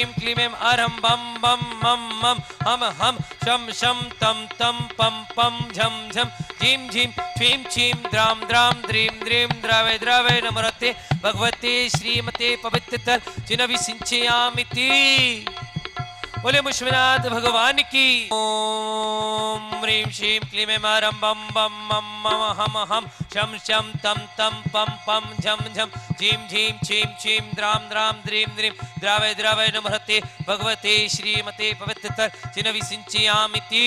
शीं क्लीं ऐं अरं बम बम मम मम हम हम शम शम तम तम पम पम झम झम झीं झीं छ्वीं छीं द्रां द्रां द्रीं द्रीं द्रवे द्रवे नमोते भगवते श्रीमते पवित्रतर जिनवि सिंचयामिति। बोले मुश्वनाथ भगवान की। ओम ह्रीं श्रीं क्लीं ऐं अरं बम बम मम मम हम हम शम शम तम तम पम पम झम झम झीं झीं छीं छीं द्रां द्रां द्रीं द्रीं द्रवे द्रवे नमोते भगवते श्रीमते पवित्रतर जिनवि सिंचयामिति।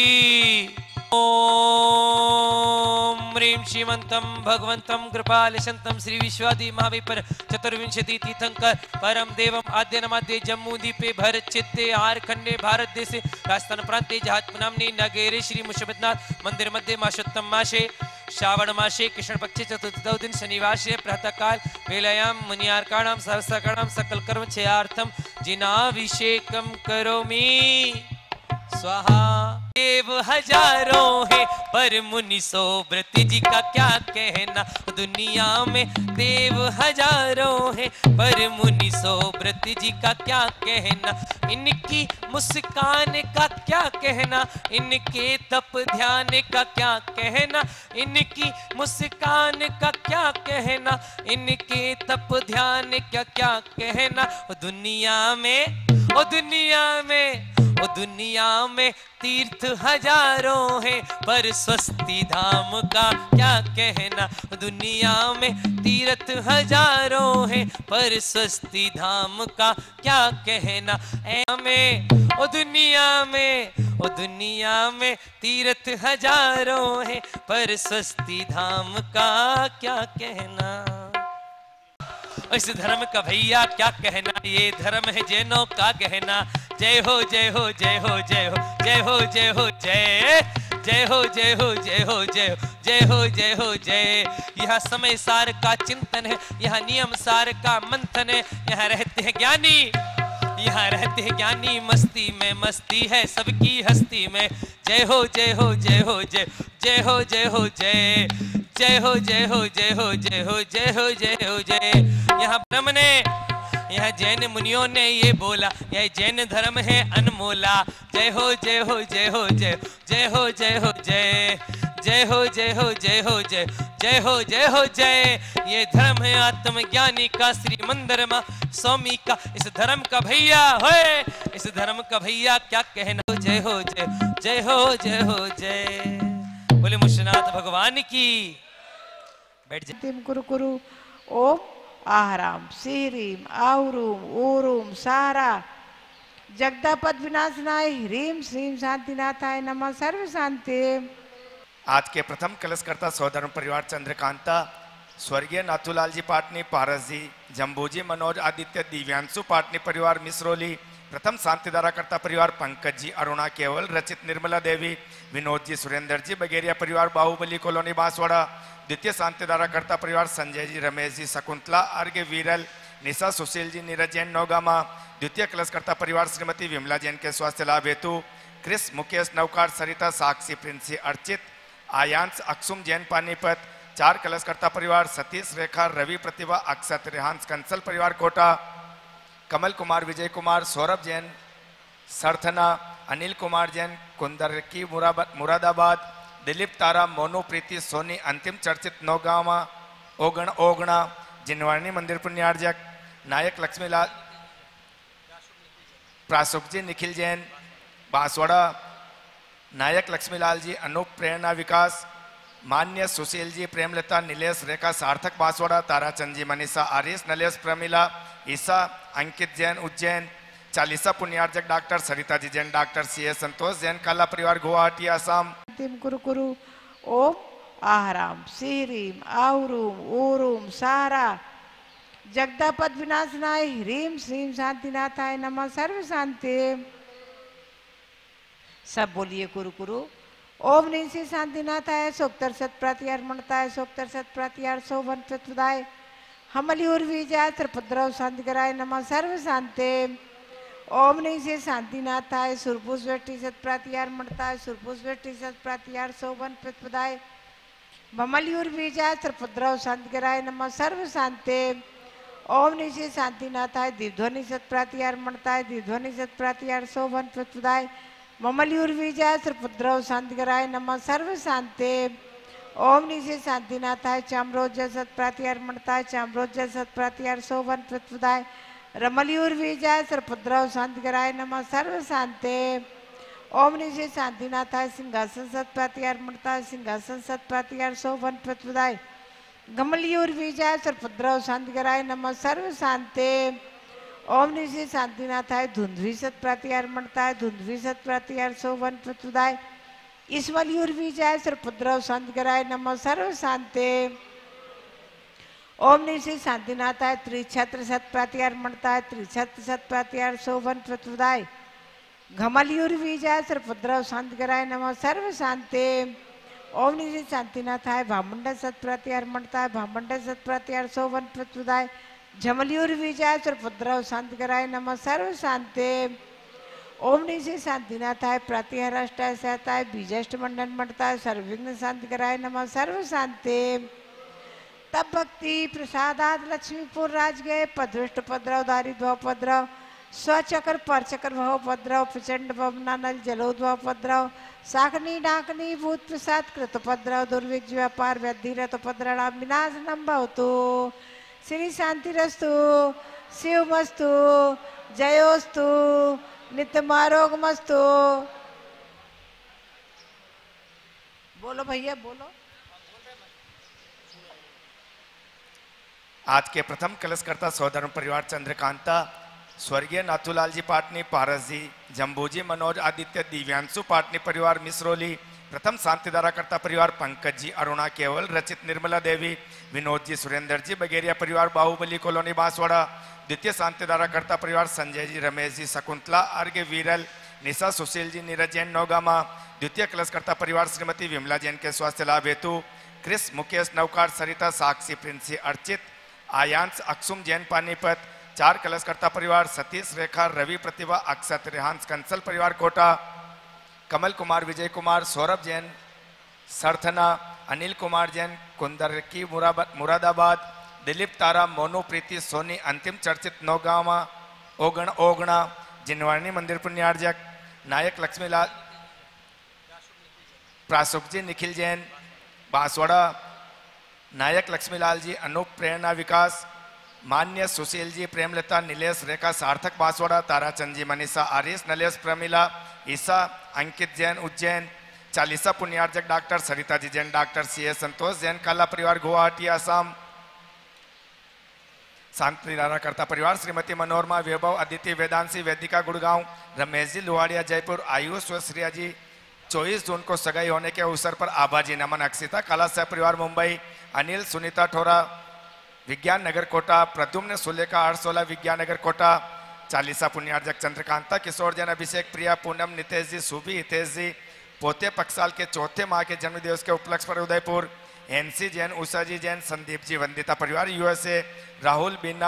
ओम ह्रीं श्रीमन्तं भगवन्तं कृपालशन्तं श्री विश्वादि महाविपर चतुर्विंशति तीर्थंकर परम देवम आद्यनमाद्य जम्मू द्वीपे भरत चित्ते आरखंडे भारत देशे राजस्थान प्रांते जहाजपुर नाम्नि नगरे श्री मुशबतनाथ मंदिर मध्ये मासोत्तम मासे श्रावण मासे कृष्ण पक्षे चतुर्थ दिन शनिवार प्रातः काल वेलायां मुनियार्काणां सहस्रकाणां सकल कर्म चयार्थम जिनाभिषेकम करोमि स्वाहा। देव हजारों है पर मुनि सो व्रत जी का क्या कहना। दुनिया में देव हजारों है पर मुनि सो व्रत जी का क्या कहना। इनकी मुस्कान का क्या कहना, इनके तप ध्यान का क्या कहना। इनकी मुस्कान का क्या कहना, इनके तप ध्यान का क्या कहना। दुनिया में ओ दुनिया में ओ दुनिया में तीर्थ हजारों हैं पर स्वस्ति धाम का क्या कहना। दुनिया में तीर्थ हजारों हैं पर स्वस्ति धाम का क्या कहना। में ओ दुनिया में तीर्थ हजारों हैं पर स्वस्ति धाम का क्या कहना। इस धर्म का भैया क्या कहना, ये धर्म है जैनों का गहना। जय हो जय हो जय हो जय हो जय हो जय हो जय जय हो जय हो जय हो जय हो जय हो जय हो जय। यह समय सार का चिंतन है, यह नियम सार का मंथन है। यहाँ रहते हैं ज्ञानी, यहाँ रहते हैं ज्ञानी मस्ती में, मस्ती है सबकी हस्ती में। जय हो जय हो जय हो जय जय हो जय हो जय जय हो जय हो जय हो जय हो जय हो जय हो जय। यहाँ ब्रह्म ने, यह जैन मुनियों ने ये बोला, यह जैन धर्म है अनमोला। जय हो जय हो जय हो जय जय हो जय हो जय जय हो जय हो जय हो जय जय हो जय हो जय। ये धर्म है आत्मज्ञानी का, श्री मंदिर मां स्वामी का। इस धर्म का भैया होए, इस धर्म का भैया क्या कहना। जय हो जय जय हो जय हो जय। बोले मुशनाथ भगवान की। बैठ जाए। कुरु कुरु ओम आहराम श्रीम आउरूम ऊरूम सारा जगदापद विनाशनाय ह्रीम श्रीम शांतिनाथाय नमः सर्व शांति। आज के प्रथम कलशकर्ता सौधर्म परिवार चंद्रकांता, स्वर्गीय नाथूलाल जी पाटनी, पारस जी, जम्बूजी, मनोज, आदित्य, दिव्यांशु पाटनी परिवार मिश्रोली, प्रथम शांतिधारा करता परिवार पंकज जी, अरुणा, केवल, रचित, निर्मला देवी, विनोद जी, सुरेंद्र जी, बगेरिया परिवार बाहुबली कॉलोनी बांसवाड़ा, द्वितीय शांतिधारा करता परिवार संजय जी, रमेश जी, शकुंतला, अर्घ्य, वीरल, निशा, सुशील जी, नीरज जैन, नौगामा, द्वितीय कलशकर्ता परिवार श्रीमती विमला जैन के स्वास्थ्य लाभ हेतु क्रिस, मुकेश, नवकार, सरिता, साक्षी, प्रिंसी, अर्चित, आयांश, अक्षुम जैन पानीपत, चार कलशकर्ता परिवार सतीश, रेखा, रवि, प्रतिभा, अक्षत, रेहांस, कंसल परिवार कोटा, कमल कुमार, विजय कुमार, सौरभ जैन, सरथना, अनिल कुमार जैन, कुंदर की मुरादाबाद, दिलीप, तारा, मोनू, प्रीति, सोनी, अंतिम चर्चित नौगामा, ओगणा, जिनवाणी मंदिर पुण्यार्जक, नायक लक्ष्मीलाल, प्रासुक जी, निखिल जैन, बांसवाड़ा, नायक लक्ष्मीलाल जी, अनूप, प्रेरणा, विकास, मान्य, सुशील जी, प्रेमलता, नीलेश, रेखा, सार्थक, बांसवाड़ा, ताराचंद जी, मनीषा, आरिस, नलेश, प्रमिला, ईसा, अंकित जैन, उज्जैन, चालीसा पुण्यार्जक doctor Sarita ji Jain, doctor C A Santosh Jain, Kala परिवार गुवाहाटी असम। कुरु कुरु ओम आहराम श्रीम आउरूम ऊरूम सारा जगदापद विनाशनाय ह्रीम श्रीम शांतिनाथाय नमः सर्व शांति। सब बोलिए कुरु कुरु ओम निशि शांतिनाथाय सोक्तर सत प्रत्यार्मणताय सोक्तर सत प्रत्यार शोभन चतुदाय हमली उर्वीजाय त्रिपुद्रव शांतिकराय नमः सर्व शांति। ओम निशि शांतिनाथाय सुरपुष वेटी सत प्रत्यार्मणताय सुरपुष वेटी सत प्रत्यार शोभन प्रतुदाय ममली उर्वीजाय त्रिपुद्रव शांतिकराय नमः सर्व शांति। ओम निशि शांतिनाथाय दीपध्वनि सत्प्रातिहार मणताय दीपध्वनि सत्प्रातिहार शोभन प्रचुदाय ममलियुर विजय श्रीपुद्रव शांतिकराय नमः सर्व शांते। ओम निशि शांतिनाथाय चाम्रोज्य सत्प्रातिहार मणताय चाम्रोज्य सत्प्रातिहार शोभन प्रचुदाय रमलियुर विजय श्रीपुद्रव शांतिकराय नमः सर्व शांते। ओम निशि शांतिनाथाय सिंहासन सत्प्रातिहार मणताय सिंहासन सत्प्रातिहार शोभन प्रचुदाय गमलियूर विजय सरपुद्रव शांतिकराय नमः सर्व शांते। ओम निशि शांतिनाथाय धुंधवी सत्प्रातिहार मणताय धुंधवी सत्प्रातिहार शोभन प्रचुदाय ईश्वलियूर विजय सरपुद्रव शांतिकराय नमः सर्व शांते। ओम निशि शांतिनाथाय त्रिछत्र सत्प्रातिहार मणताय त्रिछत्र सत्प्रातिहार शोभन प्रचुदाय घमलियूर विजय सरपुद्रव शांतिकराय नमः सर्व शांते। ओम निशि शांतिनाथाय भामंड सत्प्रातिहार मणताय भामंड सत्प्रातिहार शोभन प्रचुदाय झमलियूर विजय सरपुद्रव शांतिकराय नमः सर्व शांते। ओम निशि शांतिनाथाय प्रातिहार अष्टाय सहताय बीजष्ट मंडन मणताय सर्वविघ्न शांतिकराय नमः सर्व शांते। तब भक्ति प्रसादात लक्ष्मीपुर राज गए पदृष्ट पद्रव दारिद्व पद्रव स्वचक्र परचक्र भव पद्रव प्रचंड भवनानल जलोद्भव पद्रव साकनी डाकनी भूत प्रसाद कृत पद्रव दुर्विज व्यापार व्यधिरत पद्रणाम विनाशनम भवतु। श्री शांतिरस्तु शिवमस्तु जयोस्तु नित्यमारोगमस्तु। बोलो भैया बोलो। आज के प्रथम कलशकर्ता सौधर्म परिवार चंद्रकांता स्वर्गीय नाथूलाल जी पाटनी पारस जी जम्बूजी मनोज आदित्य दिव्यांशु पाटनी परिवार मिसरोली प्रथम शांतिधारा करता परिवार पंकज जी अरुणा केवल रचित निर्मला देवी विनोद जी सुरेंद्र जी बगेरिया परिवार बाहुबली कॉलोनी बांसवाड़ा द्वितीय शांतिधारा करता परिवार संजय जी रमेश जी शकुंतला अर्घ्य वीरल निशा सुशील जी नीरज जैन नौगामा द्वितीय कलशकर्ता परिवार श्रीमती विमला जैन के स्वास्थ्य लाभ हेतु क्रिस मुकेश नौकार सरिता साक्षी प्रिंसी अर्चित आयांश अक्षुम जैन पानीपत चार कलशकर्ता परिवार सतीश रेखा रवि प्रतिभा अक्षत रेहांस कंसल परिवार कोटा कमल कुमार विजय कुमार सौरभ जैन सरथना अनिल कुमार जैन कुंदर की मुरादाबाद दिलीप तारा मोनू प्रीति सोनी अंतिम चर्चित नौगामा ओगणा जिनवाणी मंदिर पुण्यार्जक नायक लक्ष्मीलाल प्रासुक जी निखिल जैन बांसवाड़ा नायक लक्ष्मीलाल जी अनूप प्रेरणा विकास मान्य सुशील जी प्रेमलता नीलेश रेखा सार्थक बांसवाड़ा ताराचंद जी मनीषा आरिस नलेश प्रमिला ईसा अंकित जैन उज्जैन चालीसा पुण्यार्जक doctor Sarita ji Jain doctor C A Santosh Jain Kala परिवार गुवाहाटी असम शांतिधारा करता परिवार श्रीमती मनोरमा वैभव अदिति वेदांशी वेदिका गुड़गांव रमेश जी लुहाड़िया जयपुर आयुष व श्रिया जी 24 जून को सगाई होने के अवसर पर आबाजी नमन अक्षिता कला सह परिवार मुंबई अनिल सुनीता ठोरा विज्ञान नगर कोटा प्रद्युम्न सुलेखा 816 विज्ञान नगर कोटा चालीसा पुण्यार्जक चंद्रकांता किशोर जैन अभिषेक प्रिया पूनम नितेश जी सुबी हितेश जी पोते पक्षसाल के चौथे माह के जन्मदिवस के उपलक्ष्य पर उदयपुर एनसी जैन उषा जी जैन संदीप जी वंदिता परिवार यूएसए राहुल बीना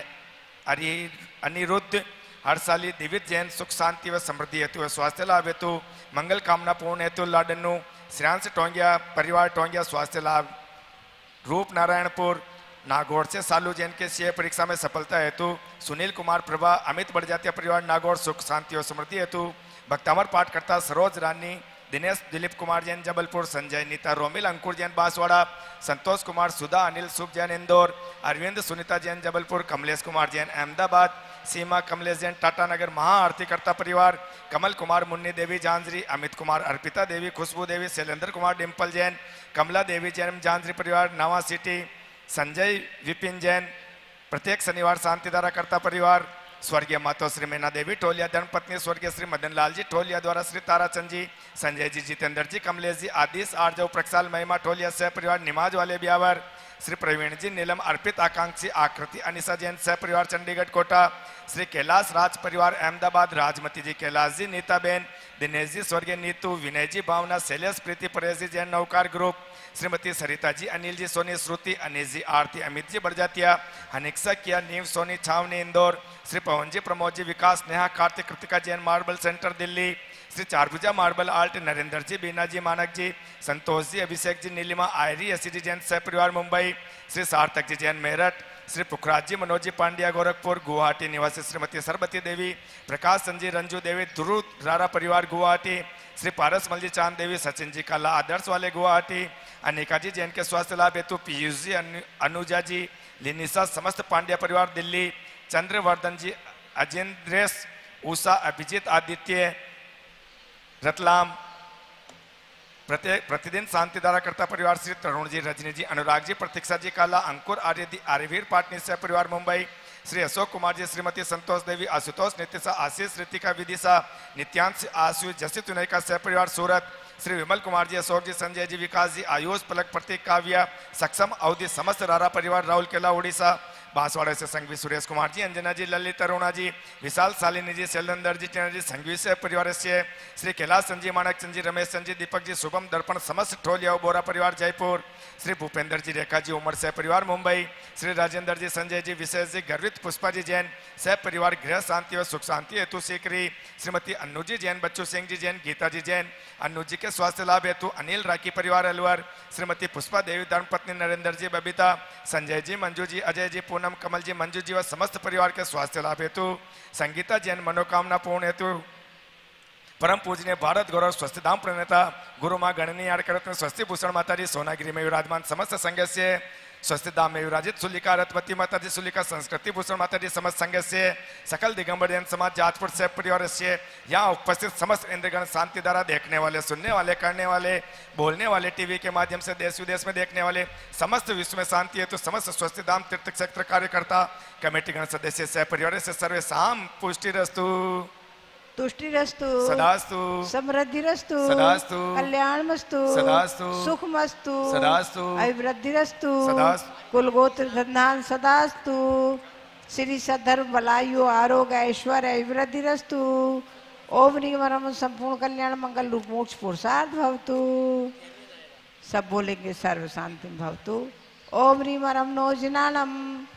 अनिरुद्ध हर्षाली दिवित जैन सुख शांति व समृद्धि हेतु व स्वास्थ्य लाभ हेतु मंगल कामना पूर्ण हेतु लाडनू श्रेयांश टोंगिया परिवार टोंगिया स्वास्थ्य लाभ रूप नारायणपुर नागौर से सालू जैन के सीए परीक्षा में सफलता हेतु सुनील कुमार प्रभा अमित बड़जातिया परिवार नागौर सुख शांति और समृद्धि हेतु भक्तामर पाठकर्ता सरोज रानी दिनेश दिलीप कुमार जैन जबलपुर संजय नीता रोमिल अंकुर जैन बांसवाड़ा संतोष कुमार सुधा अनिल शुभ जैन इंदौर अरविंद सुनीता जैन जबलपुर कमलेश कुमार जैन अहमदाबाद सीमा कमलेश जैन टाटा नगर महाआरती करता परिवार कमल कुमार मुन्नी देवी झांझरी अमित कुमार अर्पिता देवी खुशबू देवी शैलेंद्र कुमार डिम्पल जैन कमला देवी जैन झांझरी परिवार नवा सिटी संजय विपिन जैन प्रत्येक शनिवार शांतिधारा करता परिवार स्वर्गीय मातो श्री मीना देवी टोलिया धर्मपत्नी स्वर्गीय श्री मदन लाल जी टोलिया द्वारा श्री ताराचंद जी संजय जी जितेंद्र जी कमलेश जी आदिश आर्जव प्रक्षाल महिमा टोलिया सह परिवार निमाज वाले ब्यावर श्री प्रवीण जी नीलम अर्पित आकांक्षी आकृति अनिशा जैन सह परिवार चंडीगढ़ कोटा श्री कैलाश राज परिवार अहमदाबाद राजमती जी कैलाश जी नीताबेन दिनेश जी स्वर्गीय Nitu Vinay ji Bhavna Shailesh Preeti Paresh ji Jain Naukar group Shrimati Sarita ji Anil ji Soni Shruti Anil ji Aarti Amit ji Badjatiya Haniksa Kiya Neev Soni Chhavani Indore Shri Pavan ji Pramod ji Vikas Neha Kartik Kritika Jain marble centre Delhi Shri Charbhuja marble art Narendra ji Bina ji Manak ji Santosh ji Abhishek ji Nilima Aayri A C ji Jain परिवार मुंबई श्री सार्थक जी जैन मेरठ श्री पुखराज जी मनोज जी पांड्या गोरखपुर गुवाहाटी निवासी श्रीमती सरबती देवी, प्रकाश संजी रंजू देवी दुरू रारा परिवार गुवाहाटी, श्री पारस मल जी चांद देवी सचिन जी काला आदर्श वाले गुवाहाटी, अनिका जी जैन के स्वास्थ्य लाभ हेतु पीयूष जी अनुजा जी लिनिसा समस्त पांड्या परिवार दिल्ली, चंद्रवर्धन जी अजेंद्रेश उषा अभिजीत आदित्य रतलाम, प्रतिदिन शांति धारा करता परिवार श्री तरुण जी रजनी जी अनुराग जी प्रतीक्षा जी काला अंकुर आर्यवीर पाटनी से परिवार मुंबई, श्री अशोक कुमार जी श्रीमती संतोष देवी आशुतोष नितिशा आशीष रितिका विदिशा नित्यांश आशु जसित विनयका सह परिवार सूरत, श्री विमल कुमार जी अशोक जी संजय जी विकास जी आयुष पलक प्रतीक काव्या सक्षम अवधि समस्त रारा परिवार राहुल केला उड़ीसा, बांसवाड़ा से संघवी सुरेश कुमार जी अंजना जी ललित अरुणा जी विशाल शालिनी जी शैलेंद्र जी चैनर जी संघवी से परिवार से, श्री कैलाश संजी मानक चंद जी रमेश चंद जी दीपक जी शुभम दर्पण समस्त ठोलिया बोरा परिवार जयपुर, श्री भूपेंद्र जी रेखा जी उमर से परिवार मुंबई, श्री राजेंद्र जी संजय जी विशेष जी गर्वित पुष्पा जी जैन सह परिवार गृह शांति व सुख शांति हेतु सीकरी, श्रीमती अन्नू जी जैन बच्चू सिंह जी जैन गीता जी जैन अन्नू जी के स्वास्थ्य लाभ हेतु अनिल राकी परिवार अलवर, श्रीमती पुष्पा देवी धर्मपत्नी नरेंद्र जी बबीता संजय जी मंजू जी अजय जी पूनम कमल जी मंजू जी व समस्त परिवार के स्वास्थ्य लाभ हेतु, संगीता जैन मनोकामना पूर्ण हेतु परम पूजनीय भारत गौरव स्वस्थधाम प्रणेता गुरु माँ गणनी आरकरत्न स्वस्ति भूषण माता जी सोनागिरी में विराजमान समस्त संघ से, स्वस्थधाम में विराजित सुलिका रथवती माता जी सुलिका संस्कृति भूषण माता जी समस्त संघ से, सकल दिगंबर जैन समाज जाजपुर से परिवार से, यहाँ उपस्थित समस्त इंद्रगण शांति धारा देखने वाले सुनने वाले करने वाले बोलने वाले टीवी के माध्यम से देश विदेश में देखने वाले समस्त विश्व में शांति है तो समस्त स्वस्थधाम तीर्थ क्षेत्र कार्यकर्ता कमेटीगण सदस्य सह परिवार से सर्वे साम पुष्टिरस्तु तुष्टिरस्तु सदास्तु समृद्धिरस्तु सदास्तु कल्याणमस्तु सदास्तु सुखमस्तु सदास्तु अभिवृद्धिरस्तु सदास्तु कुलगोत्र धन्धान सदास्तु श्री सद्धर्म बलायु आरोग्य ऐश्वर्य अभिवृद्धिरस्तु ओम निगमनम संपूर्ण कल्याण मंगल रूप मोक्ष पुरुषार्थ भवतु। सब बोलेंगे सर्व शांति भवतु। ओम रीमरम नो जिनानम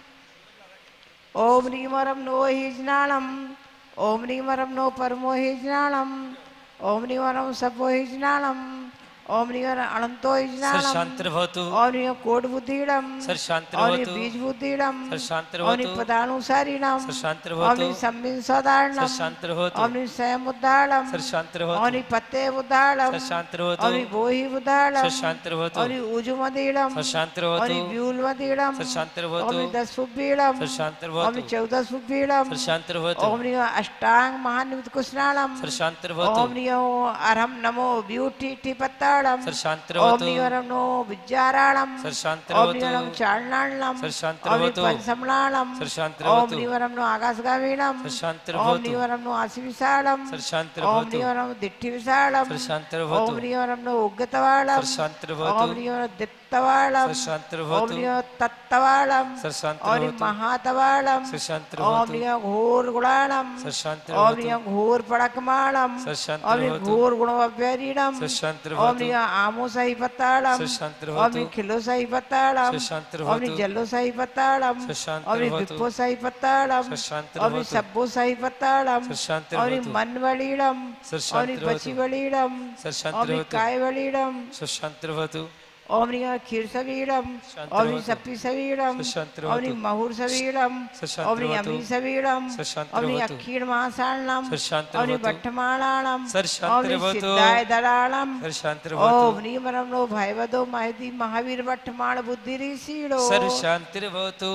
ओम रीमरम नो हिजनानम ओम नीवरम नो परमो हिजनानम ओम नीवरम सबो हिजनानम ओम नीवरम अनंतो हिजनानम सर्शांतर्भवतु ओम नीव कोड बुद्धिडम सर्शांतर्भवतु ओम बीज बुद्धिडम सर्शांतर्भवतु ओम पदानुसारिणम सर्शांतर्भवतु ओम सम्मिन सदारणम सर्शांतर्भवतु ओम स्वयं उद्दारणम सर्शांतर्भवतु ओम पत्ते उद्दारणम सर्शांतर्भवतु ओम बोहि उद्दारणम सर्शांतर्भवतु ओम उजुमदीडम सर्शांतर्भवतु ओम ब्यूलमदीडम सर्शांतर्भवतु ओम 10 सुबीडम सर्शांतर्भवतु ओम 14 सुबीडम सर्शांतर्भवतु ओम नियो अष्टांग महानिमित कुशनालम सर्शांतर्भवतु ओम नियो अरहम नमो ब्यूटी टिपत्ताड़म ओम सर्शांतर्भवतु नियो नमो विज्जाराणम ओम सर्शांतर्भवतु नियो नमो चालनालम सर्शांतर्भवतु ओम पंचमलालम ओम सर्शांतर्भवतु नियो नमो आकाशगावीणम ओम सर्शांतर्भवतु नियो नमो आशिविशालम ओम सर्शांतर्भवतु नियो नमो दिट्ठिविशालम सर्शांतर्भवतु ओम नियो नमो उग्गतवालम सर्शांतर्भवतु ओम नियो दित्तवालम सर्शांतर्भवतु ओम नियो तत्तवालम ओम सर्शांतर्भवतु महातवालम ओम सर्शांतर्भवतु नियो घोर गुणाणम ओम सर्शांतर्भवतु नियो घोर पड़कमाणम ओम नियो सर्शांतर्भवतु घोर गुणव्यरीणम ओम सर्शांतर्भवतु नियो आमो सही पत्ताड़म ओम सर्शांतर्भवतु नियो खिलो सही पत्ताड़म ओम सर्शांतर्भवतु नियो जल्लो सही पत्ताड़म ओम नियो सर्शांतर्भवतु विप्पो सही पत्ताड़म ओम नियो सर्शांतर्भवतु सब्बो सही पत्ताड़म ओम नियो सर्शांतर्भवतु मन वलीड़म ओम नियो सर्शांतर्भवतु बची वलीड़म ओम नियो सर्शांतर्भवतु काय वलीड़म सर्शांतर्भवतु ओम नियो खीर सवीड़म ओम नियो सप्पी सवीड़म ओम नियो महूर सवीड़म ओम नियो अमी सवीड़म ओम नियो अखीर महासालनम ओम नियो बट्ठमाणाणम ओम नियो सिद्धाय दराणम सर्शांतर्भवतु ओम नियमरम नो भयवदो महदी महावीर बट्ठमाण बुद्धि ऋषिड़ो सर्शांतर्भवतु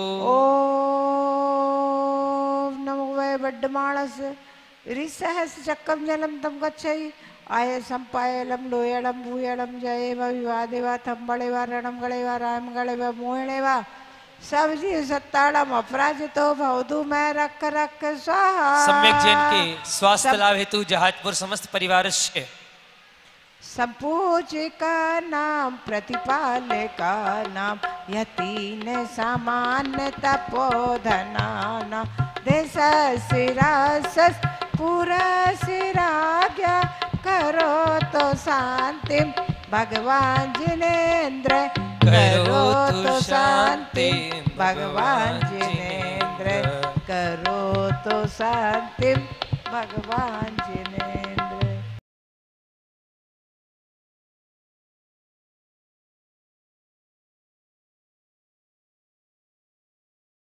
ओम नमो वै बड्डमाणस ऋसहस चक्कम जलम तम गच्छई आय संपायलम लोयलम भूयलम जयेव विवादेवा थंबड़ेवा रणमगड़ेवा रामगड़ेवा मोहणेवा सब जीव सत्ताड़म अपराजितो भवदु मैं रख रख स्वाहा। सम्यक जैन के स्वास्थ्य लाभ हेतु जहाजपुर समस्त परिवार से संपूजिका नाम प्रतिपालका नाम यतीन सामान्य तपोधना नाम देश सिरासस पूरा सिराज्ञा करो तो शांति भगवान जिनेन्द्र करो तो शांति भगवान जिनेन्द्र करो तो शांति भगवान जिनेन्द्र।